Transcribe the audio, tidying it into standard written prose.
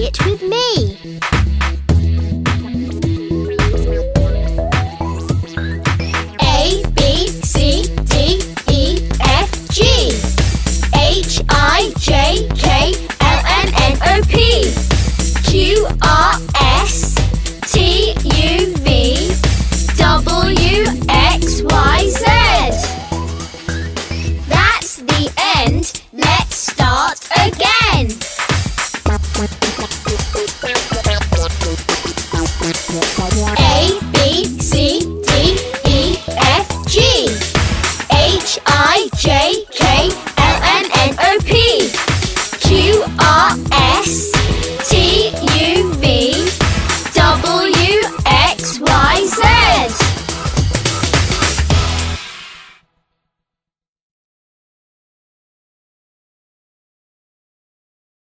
Say it with me. A, B, C, D, E, F, G, H, I, J, K, L, M, N, O, P, Q, R, S, T, U, V, W, X, Y, Z. That's the end. Let's start again.